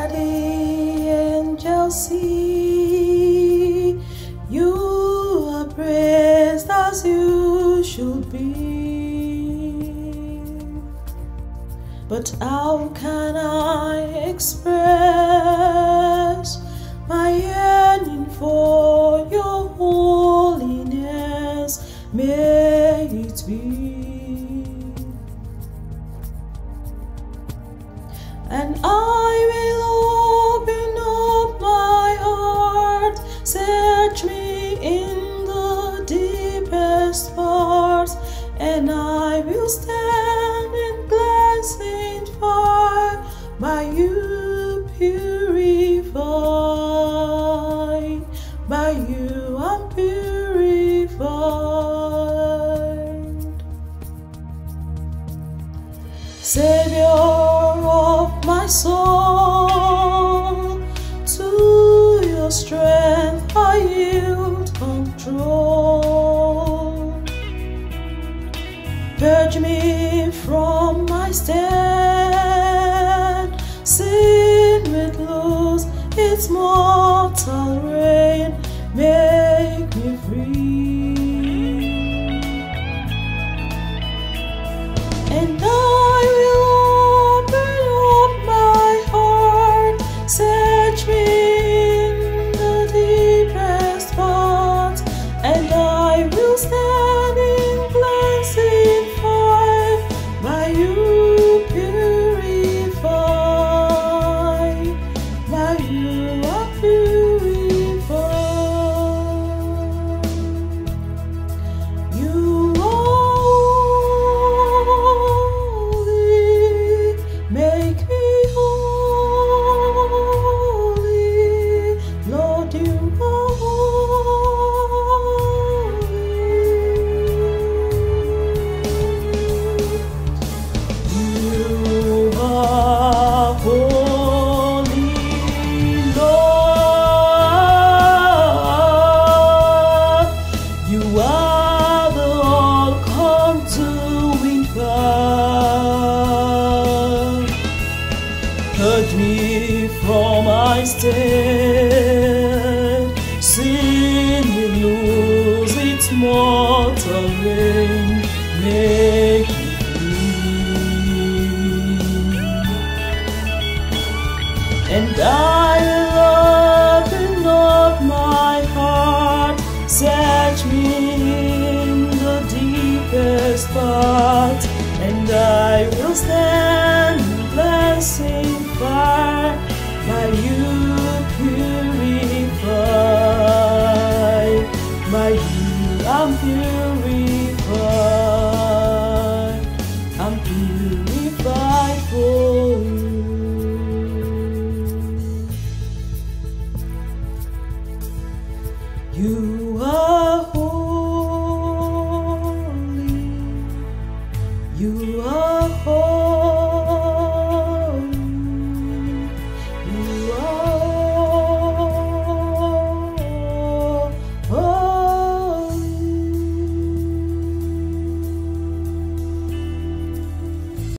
where the angels see you are praised as you should be. But how can I express my yearning for your holiness? May it be. And I will open up my heart, search me in the deepest parts, and I will stand in blessing fire, by you purified, by you I'm purified. Savior of my soul, to your strength I yield control. Purge me from my stand, sin will lose its mortal reign, make me free. And I will open up my heart, search me in the deepest parts, and I will stand in blessing fire, by you purified, by you are purified. You make me holy, Lord, you are holy. You are holy, Lord. You are the all-consuming fire. Purge me from my stand, sin will lose its mortal reign, make me free. And I will open up my heart, search me in the deepest part, and I will stand in blessing fire, by you purified, by you I'm purified, I'm purified for you. You are holy.